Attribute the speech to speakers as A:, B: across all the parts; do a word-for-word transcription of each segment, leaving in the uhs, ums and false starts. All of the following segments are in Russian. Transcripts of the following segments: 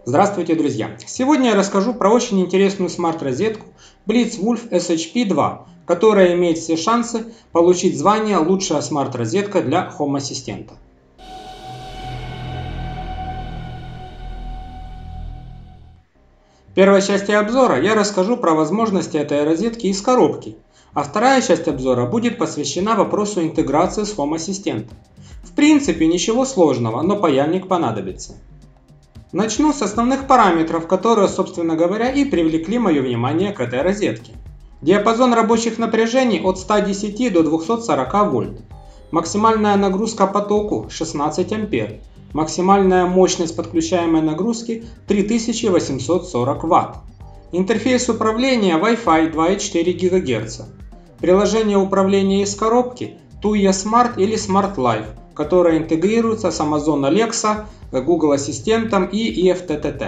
A: Здравствуйте, друзья! Сегодня я расскажу про очень интересную смарт-розетку Blitzwolf эс эйч пи два, которая имеет все шансы получить звание «Лучшая смарт-розетка для Home Ассистента». В первой части обзора я расскажу про возможности этой розетки из коробки, а вторая часть обзора будет посвящена вопросу интеграции с Home Ассистентом. В принципе, ничего сложного, но паяльник понадобится. Начну с основных параметров, которые, собственно говоря, и привлекли мое внимание к этой розетке. Диапазон рабочих напряжений от ста десяти до двухсот сорока вольт. Максимальная нагрузка по току шестнадцать ампер. Максимальная мощность подключаемой нагрузки три тысячи восемьсот сорок ватт. Интерфейс управления Wi-Fi два и четыре гигагерца. Приложение управления из коробки Tuya Smart или Smart Life, которое интегрируется с Amazon Alexa, Google Ассистентом и и эф ти ти ти.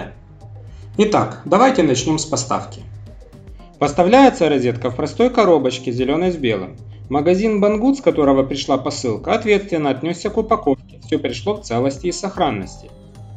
A: Итак, давайте начнем с поставки. Поставляется розетка в простой коробочке зеленой с белым. Магазин Banggood, с которого пришла посылка, ответственно отнесся к упаковке. Все пришло в целости и сохранности.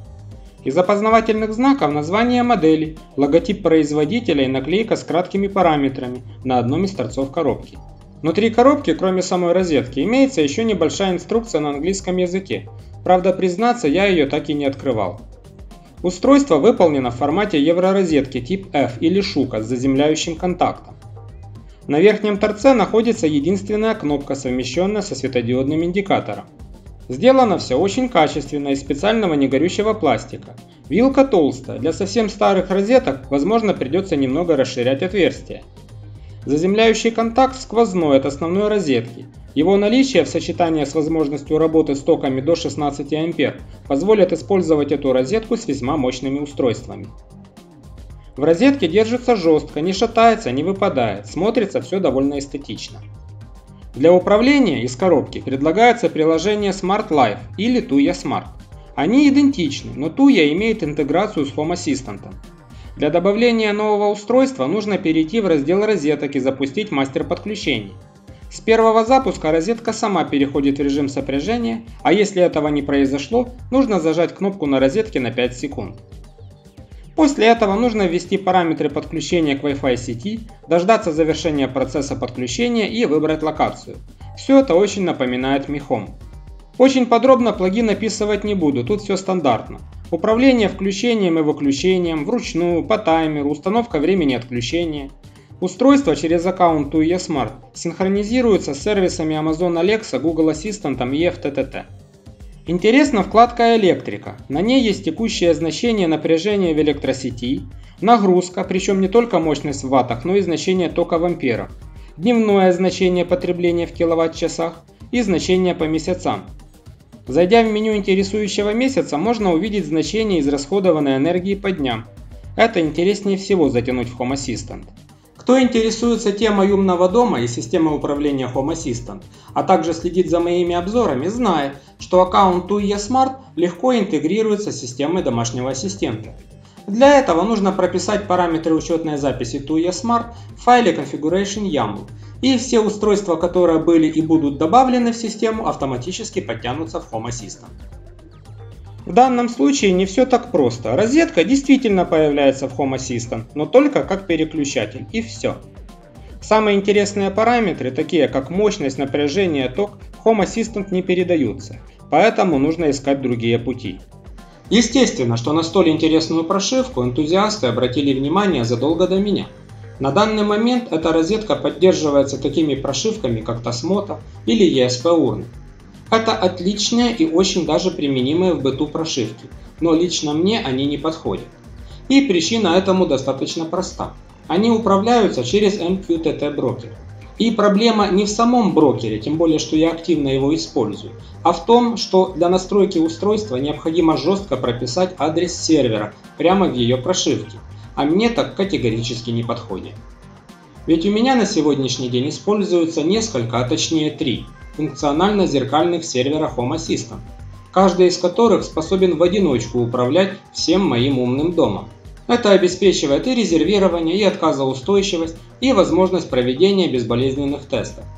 A: Из опознавательных знаков название модели, логотип производителя и наклейка с краткими параметрами на одном из торцов коробки. Внутри коробки, кроме самой розетки, имеется еще небольшая инструкция на английском языке. Правда, признаться, я ее так и не открывал. Устройство выполнено в формате евророзетки тип эф или шука с заземляющим контактом. На верхнем торце находится единственная кнопка, совмещенная со светодиодным индикатором. Сделано все очень качественно из специального негорючего пластика. Вилка толстая, для совсем старых розеток, возможно, придется немного расширять отверстие. Заземляющий контакт сквозной от основной розетки. Его наличие в сочетании с возможностью работы с токами до шестнадцати ампер позволит использовать эту розетку с весьма мощными устройствами. В розетке держится жестко, не шатается, не выпадает, смотрится все довольно эстетично. Для управления из коробки предлагается приложение Smart Life или Tuya Smart. Они идентичны, но Tuya имеет интеграцию с Home Ассистентом. Для добавления нового устройства нужно перейти в раздел розеток и запустить мастер подключений. С первого запуска розетка сама переходит в режим сопряжения, а если этого не произошло, нужно зажать кнопку на розетке на пять секунд. После этого нужно ввести параметры подключения к Wi-Fi сети, дождаться завершения процесса подключения и выбрать локацию. Все это очень напоминает Mi Home. Очень подробно плагин описывать не буду, тут все стандартно. Управление включением и выключением, вручную, по таймеру, установка времени отключения. Устройство через аккаунт Tuya Smart синхронизируется с сервисами Amazon Alexa, Google Ассистентом и и эф ти ти ти. Интересна вкладка «Электрика». На ней есть текущее значение напряжения в электросети, нагрузка, причем не только мощность в ваттах, но и значение тока в амперах, дневное значение потребления в киловатт-часах и значение по месяцам. Зайдя в меню интересующего месяца, можно увидеть значение израсходованной энергии по дням. Это интереснее всего затянуть в Home Assistant. Кто интересуется темой умного дома и системой управления Home Assistant, а также следит за моими обзорами, знает, что аккаунт Tuya Smart легко интегрируется с системой домашнего ассистента. Для этого нужно прописать параметры учетной записи Tuya Smart в файле configuration YAML, и все устройства, которые были и будут добавлены в систему, автоматически подтянутся в Home Assistant. В данном случае не все так просто. Розетка действительно появляется в Home Assistant, но только как переключатель, и все. Самые интересные параметры, такие как мощность, напряжение, ток, в Home Assistant не передаются, поэтому нужно искать другие пути. Естественно, что на столь интересную прошивку энтузиасты обратили внимание задолго до меня. На данный момент эта розетка поддерживается такими прошивками, как Tasmota или и эс пи урны. Это отличные и очень даже применимые в быту прошивки, но лично мне они не подходят. И причина этому достаточно проста. Они управляются через эм кью ти ти брокер. И проблема не в самом брокере, тем более что я активно его использую, а в том, что для настройки устройства необходимо жестко прописать адрес сервера прямо в ее прошивке, а мне так категорически не подходит. Ведь у меня на сегодняшний день используется несколько, а точнее три, функционально-зеркальных сервера Home Assistant, каждый из которых способен в одиночку управлять всем моим умным домом. Это обеспечивает и резервирование, и отказоустойчивость, и возможность проведения безболезненных тестов.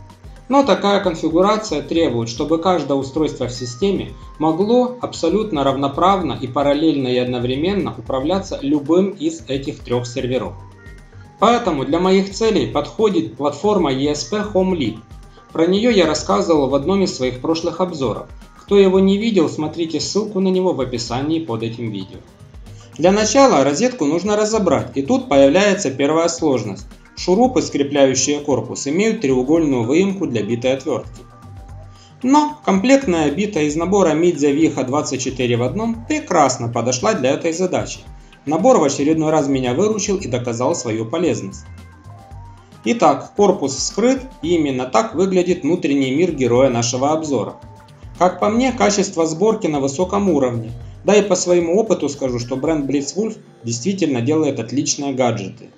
A: Но такая конфигурация требует, чтобы каждое устройство в системе могло абсолютно равноправно и параллельно и одновременно управляться любым из этих трех серверов. Поэтому для моих целей подходит платформа и эс пи HomeLib. Про нее я рассказывал в одном из своих прошлых обзоров. Кто его не видел, смотрите ссылку на него в описании под этим видео. Для начала розетку нужно разобрать, и тут появляется первая сложность. Шурупы, скрепляющие корпус, имеют треугольную выемку для битой отвертки. Но комплектная бита из набора Midze Viha двадцать четыре в одном прекрасно подошла для этой задачи. Набор в очередной раз меня выручил и доказал свою полезность. Итак, корпус вскрыт, и именно так выглядит внутренний мир героя нашего обзора. Как по мне, качество сборки на высоком уровне, да и по своему опыту скажу, что бренд Blitzwolf действительно делает отличные гаджеты.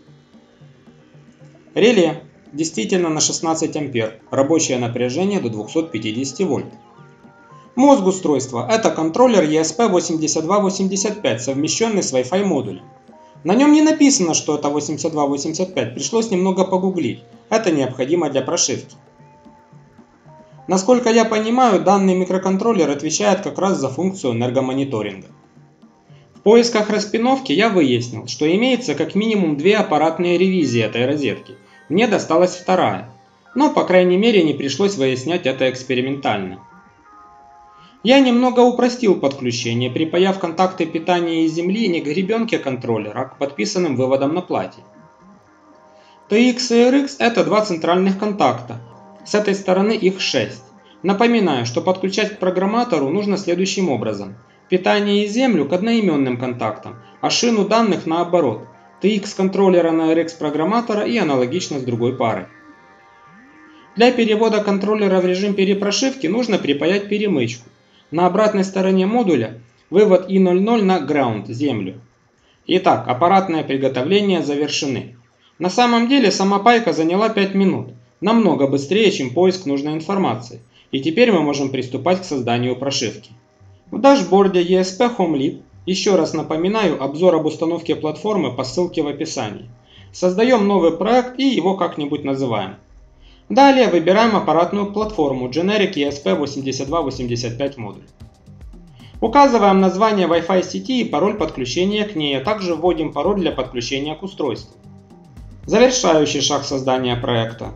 A: Реле действительно на шестнадцать ампер, рабочее напряжение до двухсот пятидесяти вольт. Мозг устройства – это контроллер и эс пи восемьдесят два восемьдесят пять, совмещенный с Wi-Fi модулем. На нем не написано, что это восемьдесят два восемьдесят пять, пришлось немного погуглить, это необходимо для прошивки. Насколько я понимаю, данный микроконтроллер отвечает как раз за функцию энергомониторинга. В поисках распиновки я выяснил, что имеется как минимум две аппаратные ревизии этой розетки. Мне досталась вторая, но по крайней мере не пришлось выяснять это экспериментально. Я немного упростил подключение, припаяв контакты питания и земли не к гребенке контроллера, а к подписанным выводам на плате. ти икс и эр икс – это два центральных контакта, с этой стороны их шесть. Напоминаю, что подключать к программатору нужно следующим образом. Питание и землю к одноименным контактам, а шину данных наоборот. ти икс контроллера на эр икс программатора и аналогично с другой парой. Для перевода контроллера в режим перепрошивки нужно припаять перемычку. На обратной стороне модуля вывод и ноль ноль на ground, землю. Итак, аппаратные приготовления завершены. На самом деле сама пайка заняла пять минут, намного быстрее, чем поиск нужной информации. И теперь мы можем приступать к созданию прошивки. В дашборде и эс пи HomeLib, еще раз напоминаю, обзор об установке платформы по ссылке в описании. Создаем новый проект и его как-нибудь называем. Далее выбираем аппаратную платформу Generic и эс пи восемьдесят два восемьдесят пять модуль. Указываем название Wi-Fi сети и пароль подключения к ней, а также вводим пароль для подключения к устройству. Завершающий шаг создания проекта.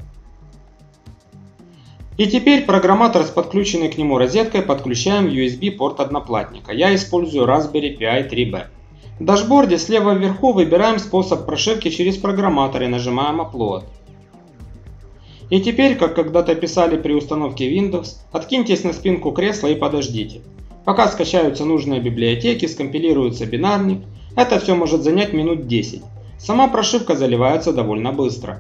A: И теперь программатор с подключенной к нему розеткой подключаем в ю эс би порт одноплатника. Я использую Raspberry Pi три би. В дашборде слева вверху выбираем способ прошивки через программатор и нажимаем Upload. И теперь, как когда-то писали при установке Windows, откиньтесь на спинку кресла и подождите. Пока скачаются нужные библиотеки, скомпилируется бинарник, это все может занять минут десять. Сама прошивка заливается довольно быстро.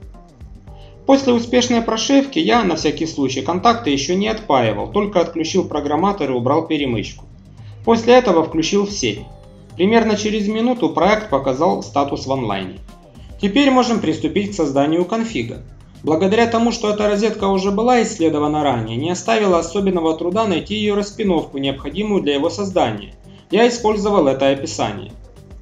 A: После успешной прошивки я, на всякий случай, контакты еще не отпаивал, только отключил программатор и убрал перемычку. После этого включил в сеть. Примерно через минуту проект показал статус в онлайне. Теперь можем приступить к созданию конфига. Благодаря тому, что эта розетка уже была исследована ранее, не оставило особенного труда найти ее распиновку, необходимую для его создания. Я использовал это описание.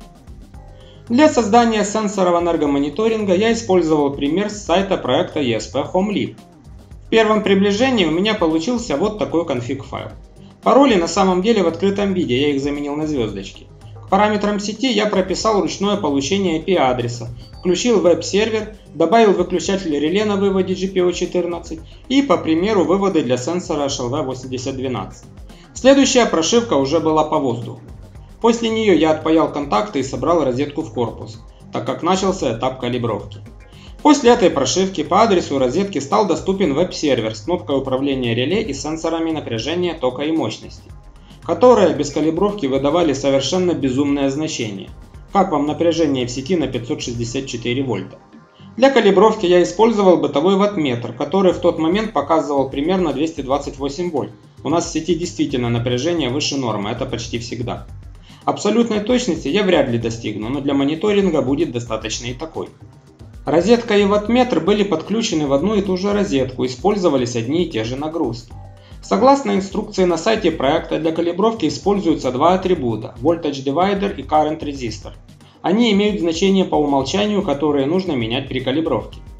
A: Для создания сенсоров энергомониторинга я использовал пример с сайта проекта и эс пи HomeLib. В первом приближении у меня получился вот такой конфиг файл. Пароли на самом деле в открытом виде, я их заменил на звездочки. К параметрам сети я прописал ручное получение ай пи адреса, включил веб-сервер, добавил выключатель реле на выводе джи пи о четырнадцать и, по примеру, выводы для сенсора эйч эл ви восемьдесят двенадцать. Следующая прошивка уже была по воздуху. После нее я отпаял контакты и собрал розетку в корпус, так как начался этап калибровки. После этой прошивки по адресу розетки стал доступен веб-сервер с кнопкой управления реле и сенсорами напряжения, тока и мощности, которые без калибровки выдавали совершенно безумное значение. Как вам напряжение в сети на пятьсот шестьдесят четыре вольта? Для калибровки я использовал бытовой ваттметр, который в тот момент показывал примерно двести двадцать восемь вольт. У нас в сети действительно напряжение выше нормы, это почти всегда. Абсолютной точности я вряд ли достигну, но для мониторинга будет достаточно и такой. Розетка и ваттметр были подключены в одну и ту же розетку, использовались одни и те же нагрузки. Согласно инструкции на сайте проекта, для калибровки используются два атрибута – Voltage Divider и Current Resistor. Они имеют значение по умолчанию, которые нужно менять при калибровке.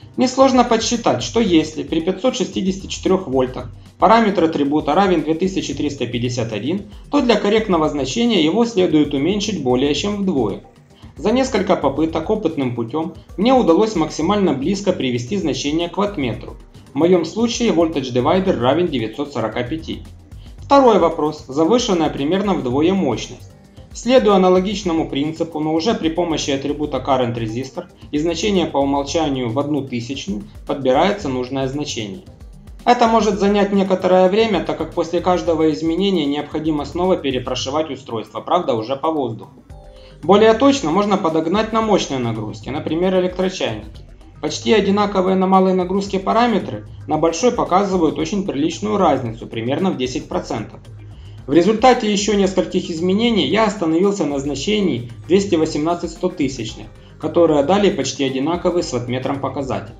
A: Несложно подсчитать, что если при пятьсот шестидесяти четырёх вольтах параметр атрибута равен две тысячи триста пятьдесят один, то для корректного значения его следует уменьшить более чем вдвое. За несколько попыток опытным путем мне удалось максимально близко привести значение к ваттметру. В моем случае voltage divider равен девятьсот сорока пяти. Второй вопрос. Завышенная примерно вдвое мощность. Следуя аналогичному принципу, но уже при помощи атрибута current resistor и значения по умолчанию в одну тысячную подбирается нужное значение. Это может занять некоторое время, так как после каждого изменения необходимо снова перепрошивать устройство, правда уже по воздуху. Более точно можно подогнать на мощные нагрузки, например электрочайники. Почти одинаковые на малой нагрузке параметры на большой показывают очень приличную разницу, примерно в десять процентов. В результате еще нескольких изменений я остановился на значении двести восемнадцать стотысячных, которые дали почти одинаковый с ваттметром показатель.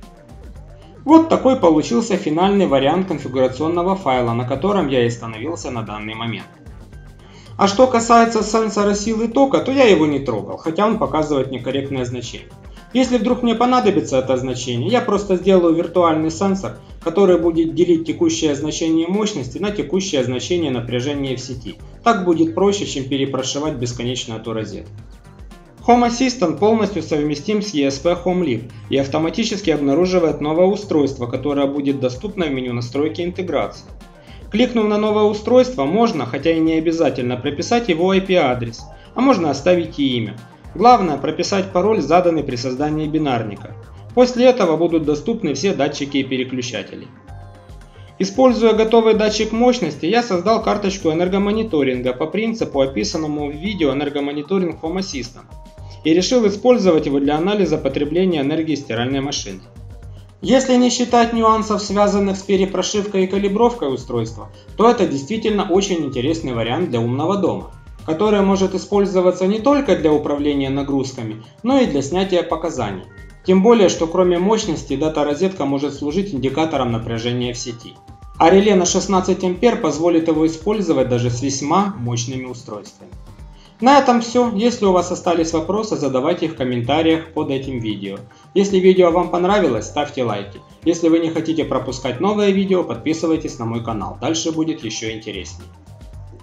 A: Вот такой получился финальный вариант конфигурационного файла, на котором я и остановился на данный момент. А что касается сенсора силы тока, то я его не трогал, хотя он показывает некорректное значение. Если вдруг мне понадобится это значение, я просто сделаю виртуальный сенсор, который будет делить текущее значение мощности на текущее значение напряжения в сети. Так будет проще, чем перепрошивать бесконечно эту розетку. Home Assistant полностью совместим с и эс пи Home Live и автоматически обнаруживает новое устройство, которое будет доступно в меню настройки интеграции. Кликнув на новое устройство, можно, хотя и не обязательно, прописать его ай пи адрес, а можно оставить и имя. Главное прописать пароль, заданный при создании бинарника. После этого будут доступны все датчики и переключатели. Используя готовый датчик мощности, я создал карточку энергомониторинга по принципу, описанному в видео «Энергомониторинг Home Assistant», и решил использовать его для анализа потребления энергии стиральной машины. Если не считать нюансов, связанных с перепрошивкой и калибровкой устройства, то это действительно очень интересный вариант для умного дома, который может использоваться не только для управления нагрузками, но и для снятия показаний. Тем более, что кроме мощности, дата-розетка может служить индикатором напряжения в сети. А реле на шестнадцать ампер позволит его использовать даже с весьма мощными устройствами. На этом все. Если у вас остались вопросы, задавайте их в комментариях под этим видео. Если видео вам понравилось, ставьте лайки. Если вы не хотите пропускать новые видео, подписывайтесь на мой канал. Дальше будет еще интереснее.